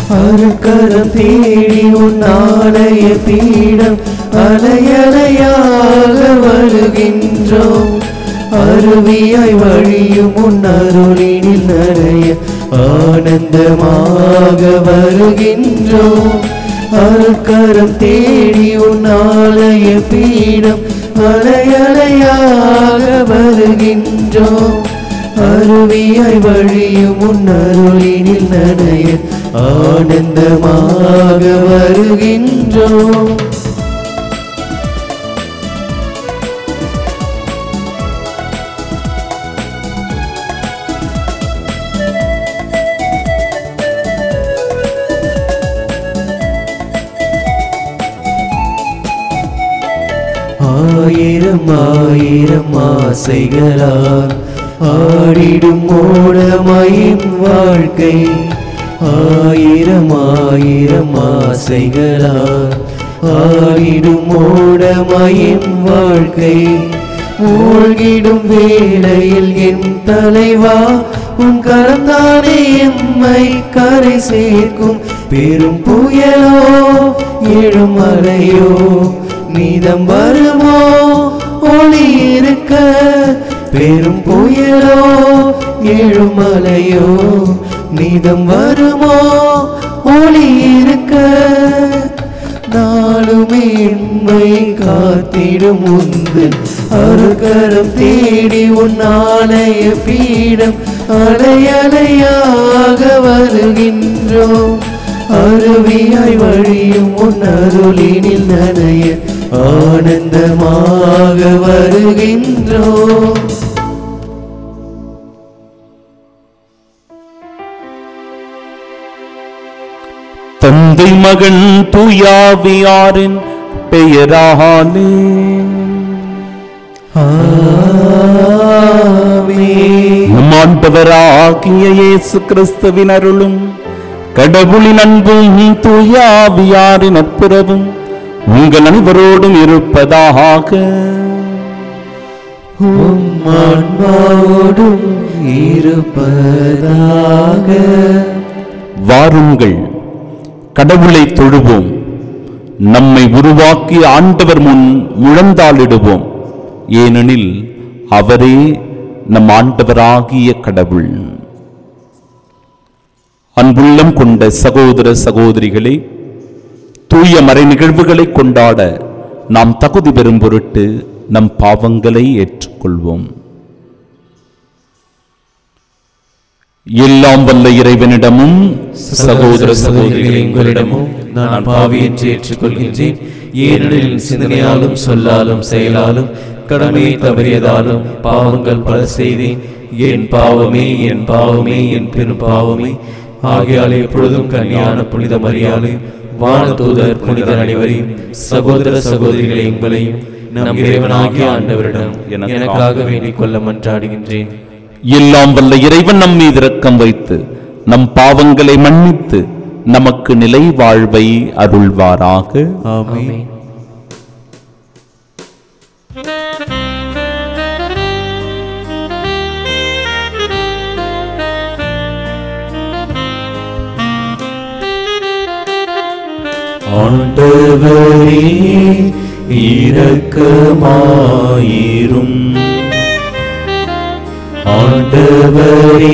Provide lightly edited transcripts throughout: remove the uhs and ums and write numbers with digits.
அருக்கரம் தேடி உன் ஆலய பீடம் அலையலையாக வருகின்றோம். அருவியாய் வழியும் உன் அருளினில் நனைய ஆனந்தமாக வருகின்றோம். அருக்கரம் தேடி உன் ஆலய பீடம் அலையலையாக வருகின்றோம். அருவியாய் வழியும் உன் அருளினில் நனைய ஆனந்தமாக வருகின்றோம். ஆயிரம் ஆயிரம் ஆசைகளால் ஆடிடும் ஓடமாயின் வாழ்க்கை. ஆயிரம் ஆயிரம் ஆசைகளால் ஆடிடும் ஓடமாயின் வாழ்க்கை. மூழ்கிடும் வேளையில் என் தலைவா உன் கரந்தானே எம்மை கரை சேர்க்கும். பெரும் புயலோ எழுமலையோ நீதம் வருமோ ஒளி இருக்க. பெரும் புயலோ எழுமலையோ நீதம் வருமோ ஒளி இருக்க. நாளுமே எம்மை காத்திடும் உந்தன் அருகரம் தேடி உன் ஆலய பீடம் அலையலையாக வருகின்றோம். அருவியாய் வழியும் உன் அருளினில் நனைய ஆனந்தமாக வருகின்றோம். தந்தை மகன் தூயாவியாரின் பெயராலே ஆமென். நம் ஆண்டவராகிய இயேசு கிறிஸ்துவின் அருளும் கடவுளின் அன்பும் தூயாவியாரின் நட்புறவும் உங்கள் அனைவரோடும் இருப்பதாக. உம் ஆன்மாவோடும் இருப்பதாக. வாருங்கள், கடவுளை தொழுவோம். நம்மை உருவாக்கிய ஆண்டவர் முன் முழந்தாளிடுவோம். ஏனெனில் அவரே நம் ஆண்டவராகிய கடவுள். அன்புள்ளம் கொண்ட சகோதர சகோதரிகளே, தூய மறை நிகழ்வுகளை கொண்டாட நாம் தகுதி பெறும் பொருட்டு நம் பாவங்களை ஏற்றுக்கொள்வோம். எல்லாம் வல்ல இறைவனிடமும் சகோதர சகோதரிகளே, உங்களிடமும் நான் பாவி என்று ஏற்றுக்கொள்கின்றேன். ஏனெனில் சிந்தனையாலும் சொல்லாலும் செயலாலும் கடமையை தவறியதாலும் பாவங்கள் பல செய்தேன். என் பாவமே என் பாவமே என் பெரும் பாவமே. ஆகையால் எப்பொழுதும் கன்னியான புனித மரியாதை வானதூதர் புனிதர் அனைவரையும் சகோதர சகோதரிகளை உங்களையும் நம் இறைவனாகிய ஆண்டவரிடம் எனக்காக வேண்டிக் கொள்ள மன்றாடுகின்றேன். எல்லாம் வல்ல இறைவன் நம் மீது இரக்கம் வைத்து நம் பாவங்களை மன்னித்து நமக்கு நிலை வாழ்வை அருள்வாராக. ஆமென். ஆண்டவரே இரக்கமாயிரும். ஆண்டவரே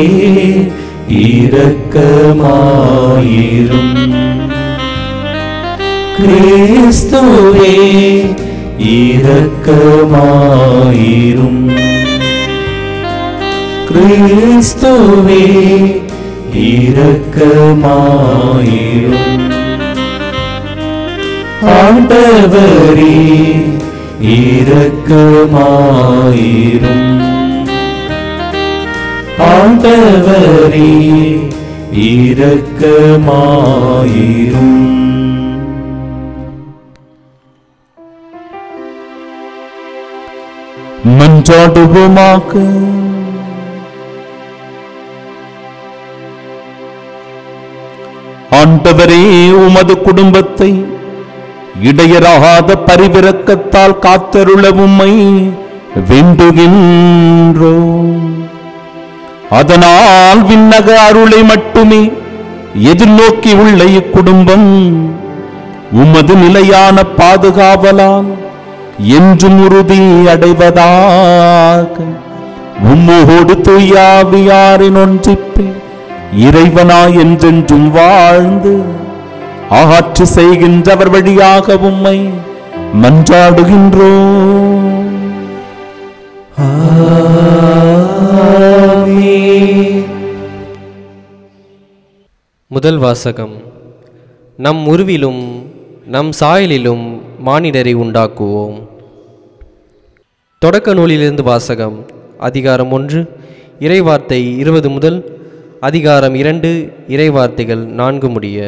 இரக்கமாயிரும். கிறிஸ்துவே இரக்கமாயிரும். கிறிஸ்துவே இரக்கமாயிரும். ஆண்டவரே இரக்கமாயிரும். ஆண்டவரே இரக்கமாயிரும். மன்றாடுவோமாக. ஆண்டவரே, உமது குடும்பத்தை இடையராகாத பரிவிரக்கத்தால் காத்தருள உம்மை வேண்டுகின்றோம். அதனால் விண்ணக அருளை மட்டுமே எதிர்நோக்கி உள்ள இக்குடும்பம் உமது நிலையான பாதுகாவலால் என்றும் உறுதி அடைவதாக. உம்மோடு தூயாவியாரின் ஒன்றிப்பில் இறைவனா என்றென்றும் வாழ்ந்து ஆட்சி செய்கின்றவர் வழியாக உம்மை மன்றாடுகின்றோம். முதல் வாசகம். நம் உருவிலும் நம் சாயலிலும் மானிடரை உண்டாக்குவோம். தொடக்க நூலிலிருந்து வாசகம். அதிகாரம் 1 இறைவார்த்தை 20 முதல் அதிகாரம் 2 இறைவார்த்தைகள் 4 முடிய.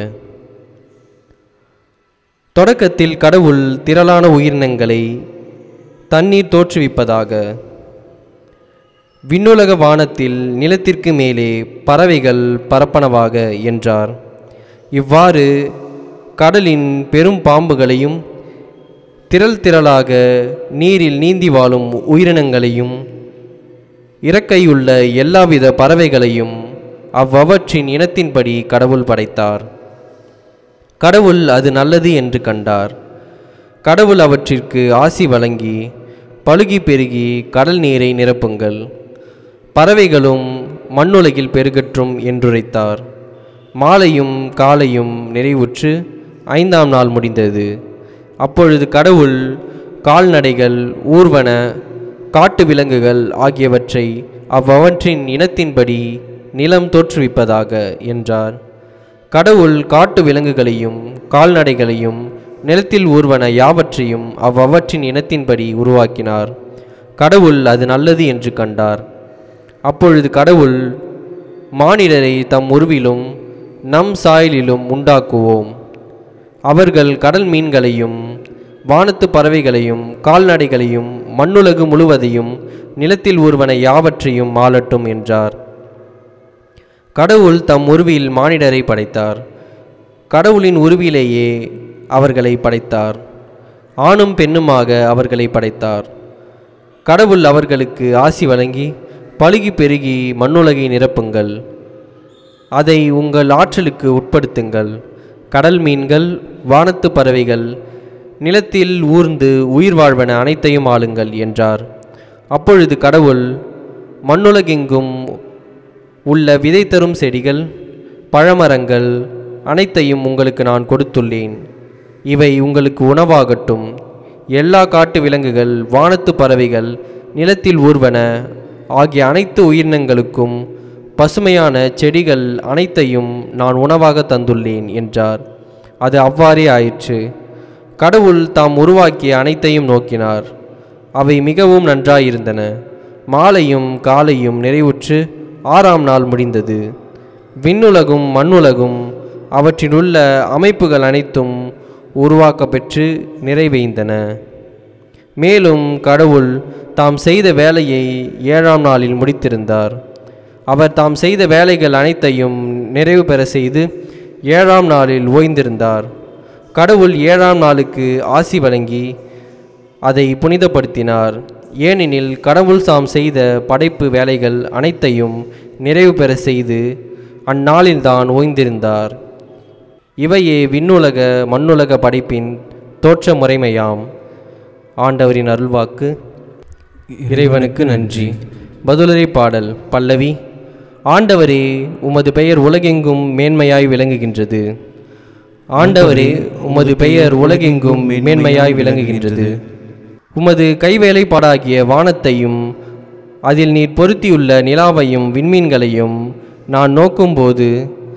தொடக்கத்தில் கடவுள் திரளான உயிரினங்களை தண்ணீர் தோற்றுவிப்பதாக, விண்ணுலக வானத்தில் நிலத்திற்கு மேலே பறவைகள் பரப்பனவாக என்றார். இவ்வாறு கடலின் பெரும் பாம்புகளையும் திரள் திரளாக நீரில் நீந்தி வாழும் உயிரினங்களையும் இறக்கையுள்ள எல்லாவித பறவைகளையும் அவ்வவற்றின் இனத்தின்படி கடவுள் படைத்தார். கடவுள் அது நல்லது என்று கண்டார். கடவுள் அவற்றிற்கு ஆசி வழங்கி, பலுகி பெருகி கடல் நீரை நிரப்புங்கள், பறவைகளும் மண்ணுலகில் பெருகற்றும் என்றுரைத்தார். மாலையும் காலையும் நிறைவுற்று 5ஆம் நாள் முடிந்தது. அப்பொழுது கடவுள் கால்நடைகள், ஊர்வன, காட்டு விலங்குகள் ஆகியவற்றை அவ்வவற்றின் இனத்தின்படி நிலம் தோற்றுவிப்பதாக என்றார். கடவுள் காட்டு விலங்குகளையும் கால்நடைகளையும் நிலத்தில் ஊர்வன யாவற்றையும் அவ்வவற்றின் இனத்தின்படி உருவாக்கினார். கடவுள் அது நல்லது என்று கண்டார். அப்பொழுது கடவுள், மானிடரை தம் உருவிலும் நம் சாயலிலும் உண்டாக்குவோம், அவர்கள் கடல் மீன்களையும் வானத்து பறவைகளையும் கால்நடைகளையும் மண்ணுலகு முழுவதையும் நிலத்தில் ஊர்வன யாவற்றையும் ஆளட்டும் என்றார். கடவுள் தம் உருவில் மானிடரை படைத்தார். கடவுளின் உருவிலேயே அவர்களை படைத்தார். ஆணும் பெண்ணுமாக அவர்களை படைத்தார். கடவுள் அவர்களுக்கு ஆசி வழங்கி, பலுகி பெருகி மண்ணுலகை நிரப்புங்கள், அதை உங்கள் ஆற்றலுக்கு உட்படுத்துங்கள், கடல் மீன்கள், வானத்து பறவைகள், நிலத்தில் ஊர்ந்து உயிர் வாழ்வன அனைத்தையும் ஆளுங்கள் என்றார். அப்பொழுது கடவுள், மண்ணுலகெங்கும் உள்ள விதை தரும் செடிகள், பழமரங்கள் அனைத்தையும் உங்களுக்கு நான் கொடுத்துள்ளேன். இவை உங்களுக்கு உணவாகட்டும். எல்லா காட்டு விலங்குகள், வானத்து பறவைகள், நிலத்தில் ஊர்வன ஆகிய அனைத்து உயிரினங்களுக்கும் பசுமையான செடிகள் அனைத்தையும் நான் உணவாக தந்துள்ளேன் என்றார். அது அவ்வாறே ஆயிற்று. கடவுள் தாம் உருவாக்கிய அனைத்தையும் நோக்கினார். அவை மிகவும் நன்றாயிருந்தன. மாலையும் காலையும் நிறைவுற்று 6ஆம் நாள் முடிந்தது. விண்ணுலகும் மண்ணுலகும் அவற்றிலுள்ள அமைப்புகள் அனைத்தும் உருவாக்கப்பெற்று நிறைவேந்தன. மேலும் கடவுள் தாம் செய்த வேலையை 7ஆம் நாளில் முடித்திருந்தார். அவர் தாம் செய்த வேலைகள் அனைத்தையும் நிறைவு பெற செய்து 7ஆம் நாளில் ஓய்ந்திருந்தார். கடவுள் 7ஆம் நாளுக்கு ஆசி வழங்கி அதை புனிதப்படுத்தினார். ஏனெனில் கடவுள் தாம் செய்த படைப்பு வேலைகள் அனைத்தையும் நிறைவு பெற செய்து அந்நாளில்தான் ஓய்ந்திருந்தார். இவையே விண்ணுலக மண்ணுலக படைப்பின் தோற்ற முறைமையாம். ஆண்டவரின் அருள்வாக்கு. இறைவனுக்கு நன்றி. பதிலுரை பாடல். பல்லவி. ஆண்டவரே, உமது பெயர் உலகெங்கும் மேன்மையாய் விளங்குகின்றது. ஆண்டவரே, உமது பெயர் உலகெங்கும் மேன்மையாய் விளங்குகின்றது. உமது கைவேலைப்பாடாகிய வானத்தையும் அதில் நீர் பொருத்தியுள்ள நிலாவையும் விண்மீன்களையும் நான் நோக்கும்போது,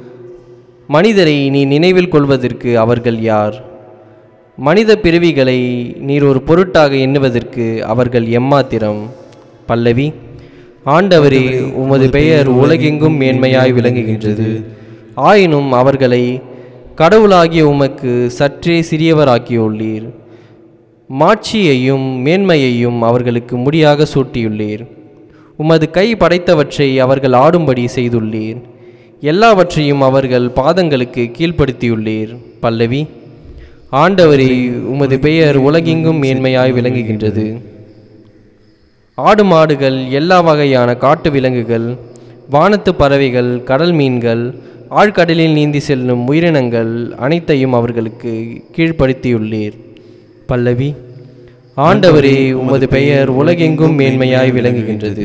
மனிதரை நீ நினைவில் கொள்வதற்கு அவர்கள் யார்? மனித பிறவிகளை நீர் ஒரு பொருட்டாக எண்ணுவதற்கு அவர்கள் எம்மாத்திரம்? பல்லவி. ஆண்டவரே, உமது பெயர் உலகெங்கும் மேன்மையாய் விளங்குகின்றது. ஆயினும் அவர்களை கடவுளாகிய உமக்கு சற்றே சிறியவராக்கியுள்ளீர். மாட்சியையும் மேன்மையையும் அவர்களுக்கு முடியாக சூட்டியுள்ளீர். உமது கை படைத்தவற்றை அவர்கள் ஆடும்படி செய்துள்ளீர். எல்லாவற்றையும் அவர்கள் பாதங்களுக்கு கீழ்ப்படுத்தியுள்ளீர். பல்லவி. ஆண்டவரே, உமது பெயர் உலகெங்கும் மேன்மையாய் விளங்குகின்றது. ஆடு மாடுகள், எல்லா வகையான காட்டு விலங்குகள், வானத்து பறவைகள், கடல் மீன்கள், ஆழ்கடலில் நீந்தி செல்லும் உயிரினங்கள் அனைத்தையும் அவர்களுக்கு கீழ்ப்படுத்தியுள்ளீர். பல்லவி. ஆண்டவரே, உமது பெயர் உலகெங்கும் மேன்மையாய் விளங்குகின்றது.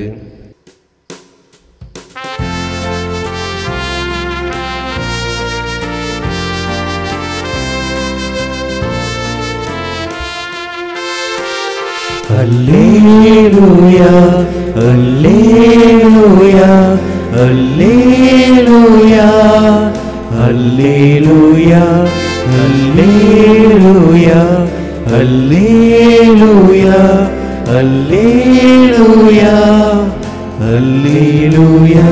அல்லேலூயா, அல்லேலூயா, அல்லேலூயா, அல்லேலூயா, அல்லேலூயா, அல்லேலூயா, அல்லேலூயா, அல்லேலூயா.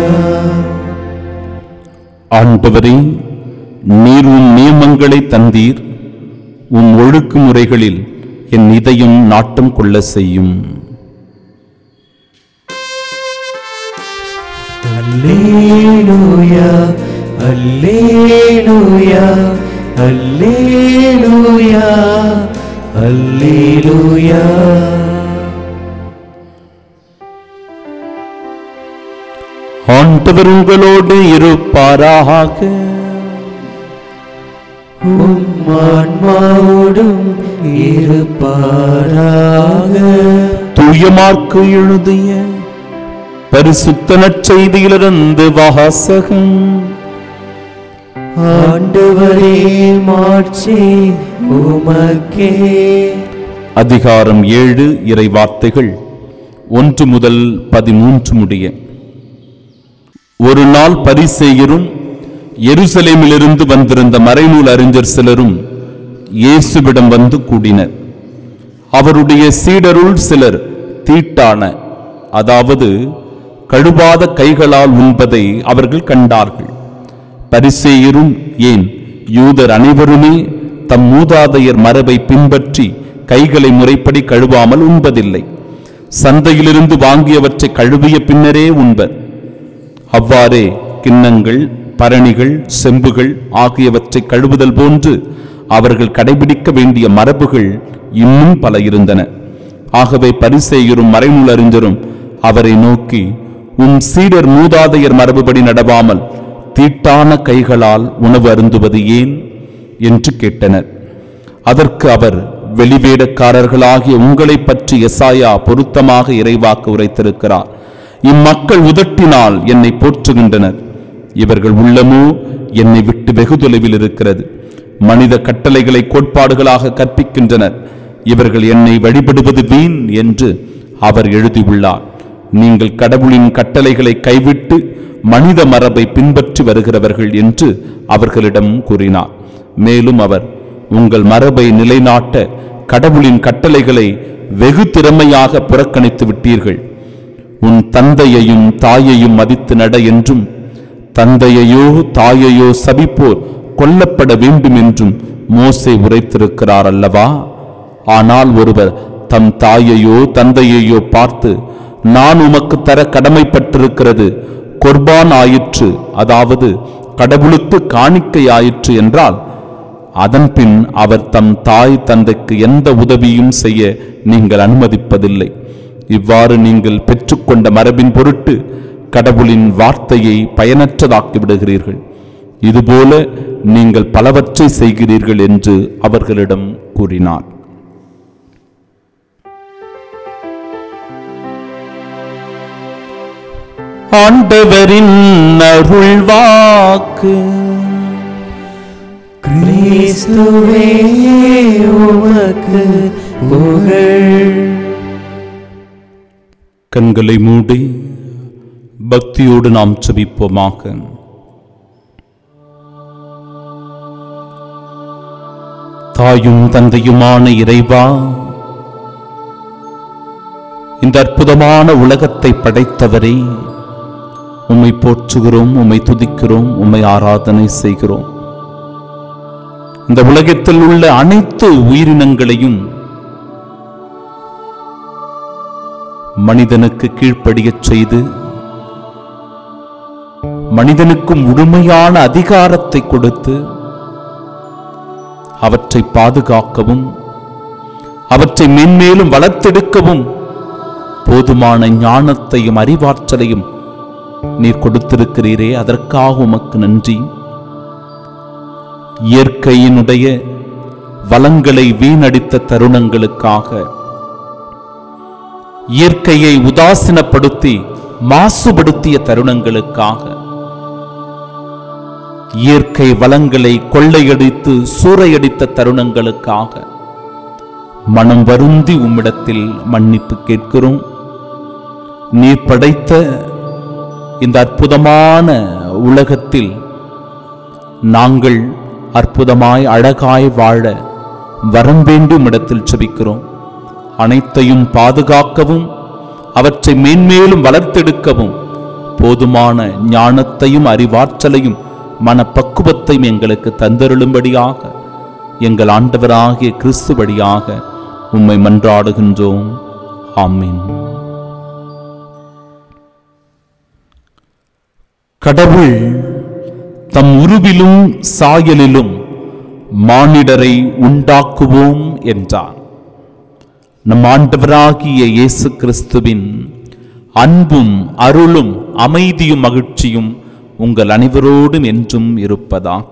ஆண்டவரே, நீர் உம் நியமங்களை தந்தீர். உம் ஒழுக்குமுறைகளில் என் இதயம் நாட்டம் கொள்ள செய்யும். அல்லேலூயா, அல்லேலூயா, அல்லேலூயா, அல்லேலூயா. ஆண்டவர் உங்களோடு இருப்பாராக. உம் ஆன்மாவோடும் இருப்பாராக. தூய மார்க்கு எழுதிய பரிசுத்த நற்செய்தியிலிருந்து வாசகம். ஆண்டவரே, மாட்சி உமக்கே. அதிகாரம் 7. இறை வார்த்தைகள் 1 முதல் 13 முடிய. ஒரு நாள் பரிசேயரும் எருசலேமிலிருந்து வந்திருந்த மறைநூல் அறிஞர் சிலரும் இயேசுவிடம் வந்து கூடினர். அவருடைய சீடருள் சிலர் தீட்டான, அதாவது கழுவாத கைகளால் உண்பதை அவர்கள் கண்டார்கள். பரிசேயரும் ஏன் யூதர் அனைவருமே தம் மூதாதையர் மரபை பின்பற்றி கைகளை முறைப்படி கழுவாமல் உண்பதில்லை. சந்தையிலிருந்து வாங்கியவற்றை கழுவிய பின்னரே உண்பர். அவ்வாறே கிண்ணங்கள், பரணிகள், செம்புகள் ஆகியவற்றை கழுவுதல் போன்று அவர்கள் கடைபிடிக்க வேண்டிய மரபுகள் இன்னும் பல இருந்தன. ஆகவே பரிசேயரும் மறைநூல் அறிஞரும் அவரை நோக்கி, உம் சீடர் மூதாதையர் மரபுபடி நடவாமல் தீட்டான கைகளால் உணவு அருந்துவது ஏன் என்று கேட்டனர். அதற்கு அவர், வெளிவேடக்காரர்களாகிய உங்களை பற்றி எசாயா பொருத்தமாக இறைவாக்கு உரைத்திருக்கிறார். இம்மக்கள் உதட்டினால் என்னை போற்றுகின்றனர், இவர்கள் உள்ளமோ என்னை விட்டு வெகு தொலைவில் இருக்கிறது. மனித கட்டளைகளை கோட்பாடுகளாக கற்பிக்கின்றனர், இவர்கள் என்னை வழிபடுவது வீண் என்று அவர் எழுதியுள்ளார். நீங்கள் கடவுளின் கட்டளைகளை கைவிட்டு மனித மரபை பின்பற்றி வருகிறவர்கள் என்று அவர்களிடம் கூறினார். மேலும் அவர், உங்கள் மரபை நிலைநாட்ட கடவுளின் கட்டளைகளை வெகு திறமையாக புறக்கணித்து விட்டீர்கள். உன் தந்தையையும் தாயையும் மதித்து நட என்றும், தந்தையையோ தாயையோ சபிப்போர் கொல்லப்பட வேண்டும் என்றும் மோசே உரைத்திருக்கிறார் அல்லவா? ஆனால் ஒருவர் தம் தாயையோ தந்தையையோ பார்த்து, நான் உமக்கு தர கடமைப்பட்டிருக்கிறது குர்பான் ஆயிற்று, அதாவது கடவுளுக்கு காணிக்கை ஆயிற்று என்றால், அதன்பின் அவர் தம் தாய் தந்தைக்கு எந்த உதவியும் செய்ய நீங்கள் அனுமதிப்பதில்லை. இவ்வாறு நீங்கள் பெற்றுக்கொண்ட மரபின் பொருட்டு கடவுளின் வார்த்தையை பயனற்றதாக்கி விடுகிறீர்கள். இதுபோல நீங்கள் பலவற்றை செய்கிறீர்கள் என்று அவர்களிடம் கூறினார். ஆண்டவரின் அருள்வாக்கு. கிறிஸ்துவே, உமக்கு புகழ். கண்களை மூடி பக்தியோடு நாம் ஜெபிப்போமாக. தாயும் தந்தையுமான இறைவா, இந்த அற்புதமான உலகத்தை படைத்தவரே, உம்மை போற்றுகிறோம், உம்மை துதிக்கிறோம், உம்மை ஆராதனை செய்கிறோம். இந்த உலகத்தில் உள்ள அனைத்து உயிரினங்களையும் மனிதனுக்கு கீழ்ப்படியச் செய்து மனிதனுக்கு முழுமையான அதிகாரத்தை கொடுத்து அவற்றை பாதுகாக்கவும் அவற்றை மென்மேலும் வளர்த்தெடுக்கவும் போதுமான ஞானத்தையும் அறிவாற்றலையும் நீர் கொடுத்திருக்கிறீரே, அதற்காக உமக்கு நன்றி. இயற்கையினுடைய வளங்களை வீணடித்த தருணங்களுக்காக, இயற்கையை உதாசீனப்படுத்தி மாசுபடுத்திய தருணங்களுக்காக, இயற்கை வளங்களை கொள்ளையடித்து சூறையடித்த தருணங்களுக்காக மனம் வருந்தி உம்மிடத்தில் மன்னிப்பு கேட்கிறோம். நீர் படைத்த இந்த அற்புதமான உலகத்தில் நாங்கள் அற்புதமாய் அழகாய் வாழ வரம் வேண்டும் இடத்தில் செபிக்கிறோம். அனைத்தையும் பாதுகாக்கவும் அவற்றை மேன்மேலும் வளர்த்தெடுக்கவும் போதுமான ஞானத்தையும் அறிவாற்றலையும் மனப்பக்குவத்தையும் எங்களுக்கு தந்தருளும்படியாக எங்கள் ஆண்டவராகிய கிறிஸ்து வழியாக உம்மை மன்றாடுகின்றோம். ஆமீன். கடவுள் தம் உருவிலும் சாயலிலும் மானிடரை உண்டாக்குவோம் என்றார். நம் ஆண்டவராகிய இயேசு கிறிஸ்துவின் அன்பும் அருளும் அமைதியும் மகிழ்ச்சியும் உங்கள் அனைவரோடும் என்றும் இருப்பதாக.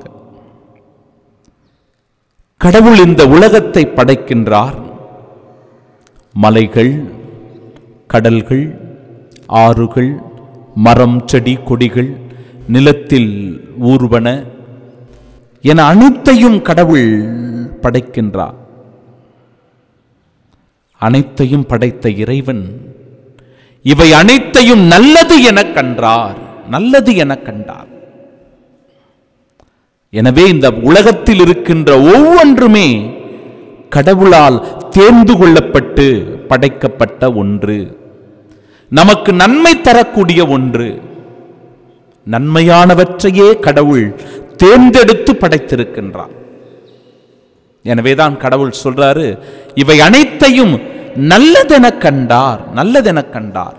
கடவுள் இந்த உலகத்தை படைக்கின்றார். மலைகள், கடல்கள், ஆறுகள், மரம், செடி, கொடிகள், நிலத்தில் ஊர்வன என அனைத்தையும் கடவுள் படைக்கின்றார். அனைத்தையும் படைத்த இறைவன் இவை அனைத்தையும் நல்லது என கண்டார், நல்லது என கண்டார். எனவே இந்த உலகத்தில் இருக்கின்ற ஒவ்வொன்றுமே கடவுளால் தேர்ந்து கொள்ளப்பட்டு படைக்கப்பட்ட ஒன்று, நமக்கு நன்மை தரக்கூடிய ஒன்று. நன்மையானவற்றையே கடவுள் தேர்ந்தெடுத்து படைத்திருக்கின்றார். எனவேதான் கடவுள் சொல்றாரு, இவை அனைத்தையும் நல்லதென கண்டார், நல்லதென கண்டார்.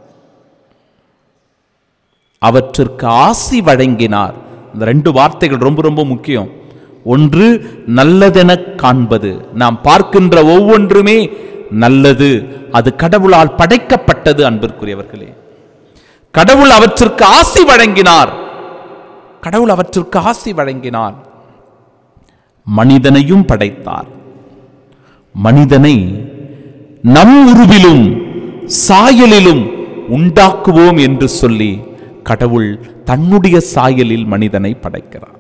அவற்றிற்கு ஆசி வழங்கினார். இந்த ரெண்டு வார்த்தைகள் ரொம்ப ரொம்ப முக்கியம். ஒன்று நல்லதென காண்பது, நாம் பார்க்கின்ற ஒவ்வொன்றுமே நல்லது, அது கடவுளால் படைக்கப்பட்டது. அன்பிற்குரியவர்களே, கடவுள் அவற்றிற்கு ஆசி வழங்கினார். கடவுள் அவற்றிற்கு ஆசி வழங்கினார். மனிதனையும் படைத்தார். மனிதனை நம் உருவிலும் சாயலிலும் உண்டாக்குவோம் என்று சொல்லி கடவுள் தன்னுடைய சாயலில் மனிதனை படைக்கிறார்.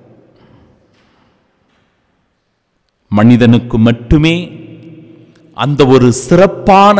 மனிதனுக்கு மட்டுமே அந்த ஒரு சிறப்பான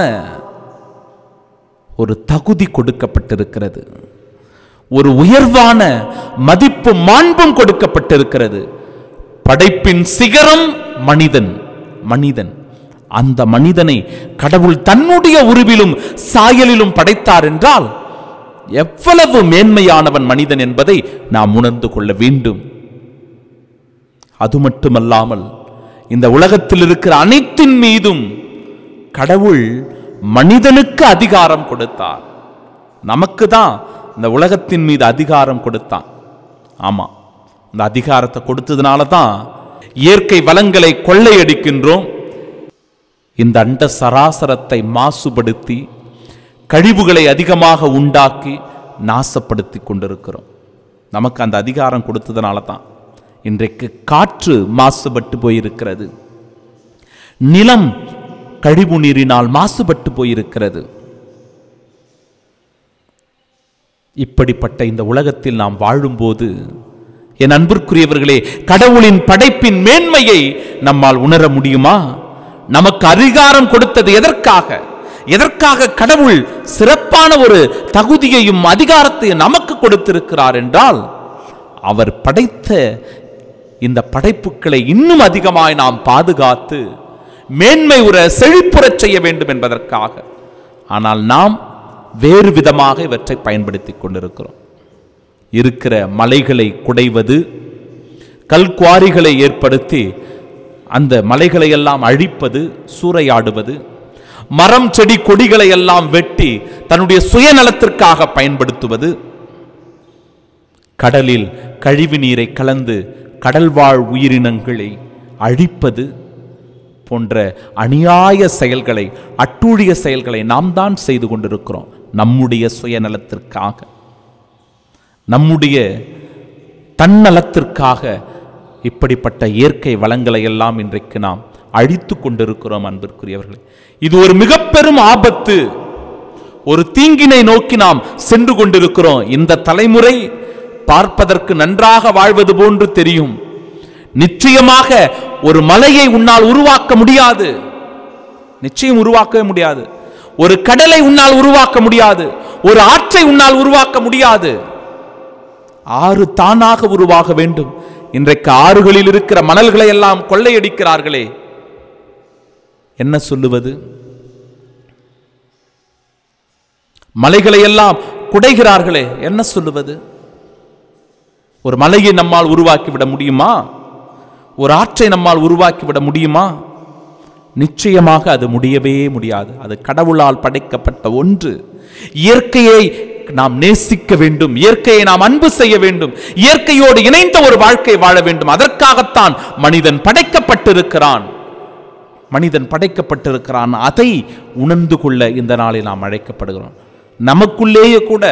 ஒரு தகுதி கொடுக்கப்பட்டிருக்கிறது. ஒரு உயர்வான மதிப்பு மாண்பும் கொடுக்கப்பட்டிருக்கிறது. படைப்பின் சிகரம் மனிதன். மனிதன், அந்த மனிதனை கடவுள் தன்னுடைய உருவிலும் சாயலிலும் படைத்தார் என்றால் எவ்வளவு மேன்மையானவன் மனிதன் என்பதை நாம் உணர்ந்து கொள்ள வேண்டும். அது மட்டுமல்லாமல் இந்த உலகத்தில் இருக்கிற அனைத்தின் மீதும் கடவுள் மனிதனுக்கு அதிகாரம் கொடுத்தார். நமக்கு தான் இந்த உலகத்தின் மீது அதிகாரம் கொடுத்தான். ஆமா, இந்த அதிகாரத்தை கொடுத்ததுனால தான் இயற்கை வளங்களை கொள்ளையடிக்கின்றோம். இந்த அண்ட சராசரத்தை மாசுபடுத்தி கழிவுகளை அதிகமாக உண்டாக்கி நாசப்படுத்தி கொண்டிருக்கிறோம். நமக்கு அந்த அதிகாரம் கொடுத்ததுனால தான் இன்றைக்கு காற்று மாசுபட்டு போயிருக்கிறது. நிலம் கழிவு நீரினால் மாசுபட்டு போயிருக்கிறது. இப்படிப்பட்ட இந்த உலகத்தில் நாம் வாழும்போது என் அன்பிற்குரியவர்களே, கடவுளின் படைப்பின் மேன்மையை நம்மால் உணர முடியுமா? நமக்கு அதிகாரம் கொடுத்தது எதற்காக? எதற்காக கடவுள் சிறப்பான ஒரு தகுதியையும் அதிகாரத்தையும் நமக்கு கொடுத்திருக்கிறார் என்றால், அவர் படைத்த இந்த படைப்புகளை இன்னும் அதிகமாய் நாம் பாதுகாத்து மேன்மை உற செழிப்புறச் செய்ய வேண்டும் என்பதற்காக. ஆனால் நாம் வேறு விதமாக இவற்றை பயன்படுத்தி கொண்டிருக்கிறோம். இருக்கிற மலைகளை குடைவது, கல்குவாரிகளை ஏற்படுத்தி அந்த மலைகளை எல்லாம் அழிப்பது, சூறையாடுவது, மரம் செடி கொடிகளை எல்லாம் வெட்டி தன்னுடைய சுயநலத்திற்காக பயன்படுத்துவது, கடலில் கழிவு நீரை கலந்து கடல்வாழ் உயிரினங்களை அழிப்பது போன்ற அநியாய செயல்களை, அட்டூழிய செயல்களை நாம் தான் செய்து கொண்டிருக்கிறோம் நம்முடைய சுயநலத்திற்காக. நம்முடைய தன்னலத்திற்காக இப்படிப்பட்ட இயற்கை வளங்களை எல்லாம் இன்றைக்கு நாம் அழித்து கொண்டிருக்கிறோம் அன்பிற்குரியவர்களே. இது ஒரு மிக பெரும் ஆபத்து. ஒரு தீங்கினை நோக்கி நாம் சென்று கொண்டிருக்கிறோம். இந்த தலைமுறை பார்ப்பதற்கு நன்றாக வாழ்வது போன்று தெரியும். நிச்சயமாக ஒரு மலையை உன்னால் உருவாக்க முடியாது. நிச்சயம் உருவாக்கவே முடியாது. ஒரு கடலை உன்னால் உருவாக்க முடியாது. ஒரு ஆற்றை உன்னால் உருவாக்க முடியாது. ஆறு தானாக உருவாக வேண்டும். இன்றைக்கு ஆறுகளில் இருக்கிற மணல்களை எல்லாம் கொள்ளையடிக்கிறார்களே, என்ன சொல்லுவது? மலைகளை எல்லாம் குடைகிறார்களே, என்ன சொல்லுவது? ஒரு மலையை நம்மால் உருவாக்கிவிட முடியுமா? ஒரு ஆற்றை நம்மால் உருவாக்கிவிட முடியுமா? நிச்சயமாக அது முடியவே முடியாது. அது கடவுளால் படைக்கப்பட்ட ஒன்று. இயற்கையை நாம் நேசிக்க வேண்டும். இயற்கையை நாம் அன்பு செய்ய வேண்டும். இயற்கையோடு இணைந்த ஒரு வாழ்க்கை வாழ வேண்டும். அதற்காகத்தான் மனிதன் படைக்கப்பட்டிருக்கிறான். மனிதன் படைக்கப்பட்டிருக்கிறான். அதை உணர்ந்து கொள்ள இந்த நாளில் நாம் அழைக்கப்படுகிறோம். நமக்குள்ளேயே கூட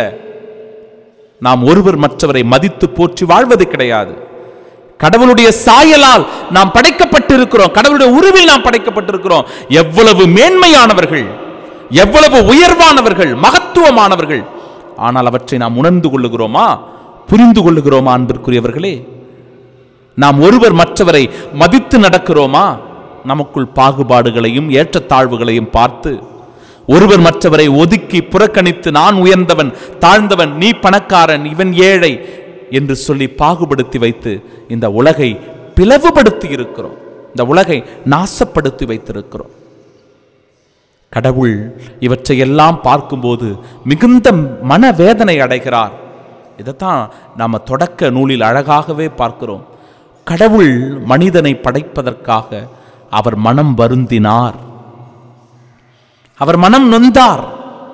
நாம் ஒருவர் மற்றவரை மதித்து போற்றி வாழ்வது கிடையாது. கடவுளுடைய சாயலால் நாம் படைக்கப்பட்டிருக்கிறோம். கடவுளுடைய உருவில் நாம் படைக்கப்பட்டிருக்கிறோம். எவ்வளவு மேன்மையானவர்கள், எவ்வளவு உயர்வானவர்கள், மகத்துவமானவர்கள். ஆனால் அவற்றை நாம் உணர்ந்து கொள்ளுகிறோமா? புரிந்து கொள்ளுகிறோமா? அன்பிற்குரியவர்களே, நாம் ஒருவர் மற்றவரை மதித்து நடக்கிறோமா? நமக்குள் பாகுபாடுகளையும் ஏற்றத்தாழ்வுகளையும் பார்த்து ஒருவர் மற்றவரை ஒதுக்கி புறக்கணித்து, நான் உயர்ந்தவன், தாழ்ந்தவன், நீ பணக்காரன், இவன் ஏழை என்று சொல்லி பாகுபடுத்தி வைத்து இந்த உலகை பிளவுபடுத்தி இருக்கிறோம். இந்த உலகை நாசப்படுத்தி வைத்திருக்கிறோம். கடவுள் இவற்றை எல்லாம் பார்க்கும்போது மிகுந்த மனவேதனை அடைகிறார். இதைத்தான் நாம் தொடக்க நூலில் அழகாகவே பார்க்கிறோம். கடவுள் மனிதனை படைப்பதற்காக அவர் மனம் வருந்தினார், அவர் மனம் நொந்தார்.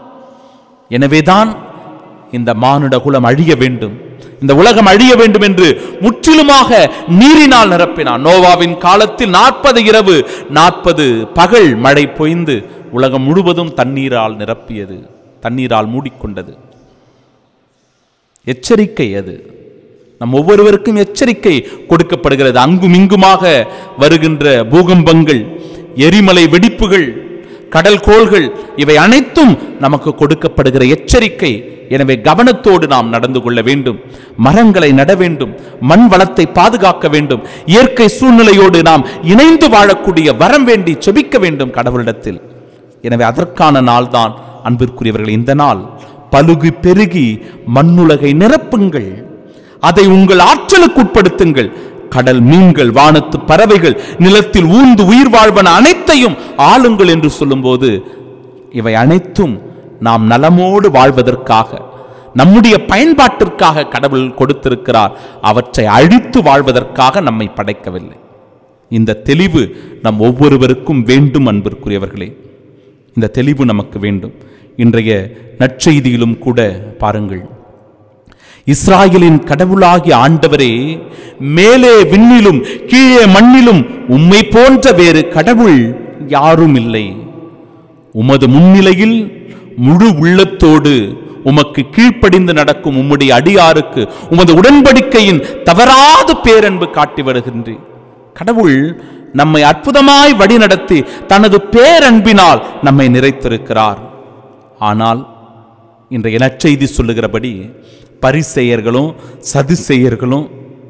எனவேதான் இந்த மானுட குலம் அழிய வேண்டும், இந்த உலகம் அழிய வேண்டும் என்று முற்றிலுமாக நீரினால் நிரப்பினார். நோவாவின் காலத்தில் 40 இரவு 40 பகல் மழை பொய்ந்து உலகம் முழுவதும் தண்ணீரால் நிரப்பியது, தண்ணீரால் மூடிக்கொண்டது. எச்சரிக்கை அது. நம் ஒவ்வொருவருக்கும் எச்சரிக்கை கொடுக்கப்படுகிறது. அங்கும் இங்குமாக வருகின்ற பூகம்பங்கள், எரிமலை வெடிப்புகள், கடல் கோள்கள், இவை அனைத்தும் நமக்கு கொடுக்கப்படுகிற எச்சரிக்கை. எனவே கவனத்தோடு நாம் நடந்து கொள்ள வேண்டும். மரங்களை நட வேண்டும், மண் வளத்தை பாதுகாக்க வேண்டும், இயற்கை சூழ்நிலையோடு நாம் இணைந்து வாழக்கூடிய வரம் வேண்டி செபிக்க வேண்டும் கடவுளிடத்தில். எனவே அதற்கான நாள் தான் அன்பிற்குரியவர்கள் இந்த நாள். பலுகி பெருகி மண்ணுலகை நிரப்புங்கள், அதை உங்கள் ஆற்றலுக்கு உட்படுத்துங்கள். கடல் மீன்கள், வானத்து பறவைகள், நிலத்தில் ஊர்ந்து உயிர் வாழ்வன அனைத்தையும் ஆளுங்கள் என்று சொல்லும்போது இவை அனைத்தும் நாம் நலமோடு வாழ்வதற்காக, நம்முடைய பயன்பாட்டிற்காக கடவுள் கொடுத்திருக்கிறார். அவற்றை அழித்து வாழ்வதற்காக நம்மை படைக்கவில்லை. இந்த தெளிவு நம் ஒவ்வொருவருக்கும் வேண்டும் அன்பிற்குரியவர்களே. இந்த தெளிவு நமக்கு வேண்டும். இன்றைய நற்செய்தியிலும் கூட பாருங்கள், இஸ்ராயலின் கடவுளாகிய ஆண்டவரே, மேலே விண்ணிலும் கீழே மண்ணிலும் உம்மை போன்ற வேறு கடவுள் யாரும் இல்லை. உமது முன்னிலையில் முழு உள்ளத்தோடு உமக்கு கீழ்ப்படிந்து நடக்கும் உம்முடைய அடியாருக்கு உமது உடன்படிக்கையின் தவறாத பேரன்பு காட்டி வருகின்றேன். கடவுள் நம்மை அற்புதமாய் வழிநடத்தி தனது பேரன்பினால் நம்மை நிறைத்திருக்கிறார். ஆனால் இன்றைய நற்செய்தி சொல்லுகிறபடி பரிசேயர்களும் சதுசேயர்களும்